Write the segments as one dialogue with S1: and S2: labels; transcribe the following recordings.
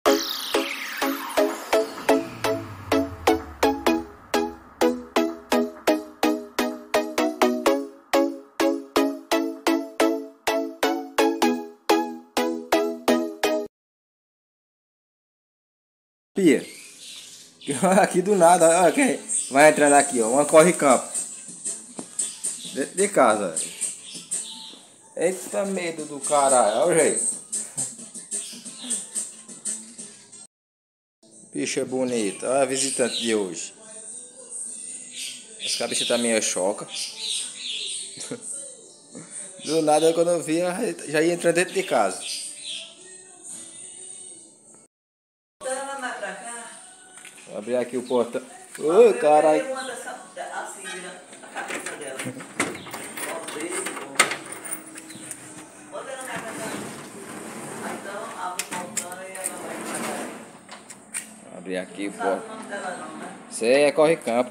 S1: Pia, aqui do nada, ó, vai entrando aqui, ó, uma corre-campo de casa. Eita medo do caralho, olha o jeito. Bicha bonita, olha a visitante de hoje. Essa bicha também é choca. Do nada, quando eu vi, já ia entrando dentro de casa. Vou abrir aqui o portão. Ô, caralho. Vou abrir aqui o portão. Isso aí é corre-campo.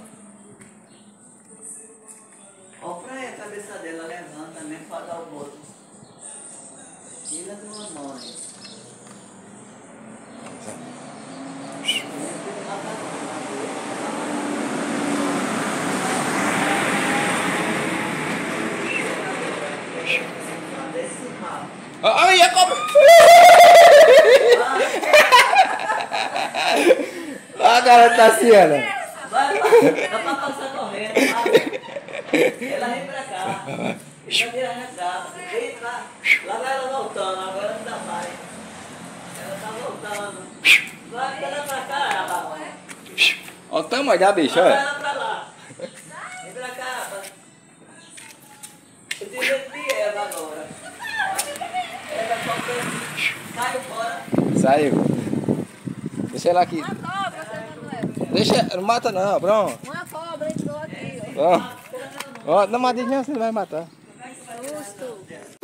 S2: Olha pra aí a cabeça dela, levanta, nem pagar o boto. Tira de uma mão.
S1: Ai, a cobra! Olha a cara da Tassiana.
S2: Vai, dá pra passar correndo, vai. Ela vem pra cá. Ela vira retrata. Vem lá. Lá vai ela voltando, agora não dá mais. Ela tá voltando. Vai, ela pra cá, rapaz.
S1: Olha o tamanho da bicha,
S2: Vai
S1: olha.
S2: ela pra lá. Vem pra cá, rapaz. Eu desci ela agora. Ela saiu fora.
S1: Saiu. Deixa ela aqui.
S3: Uma cobra, seu Manuel.
S1: Deixa, não mata não, pronto.
S3: Uma cobra entrou aqui,
S1: Ó, não mata nem assim, vai matar.
S3: ó. Justo.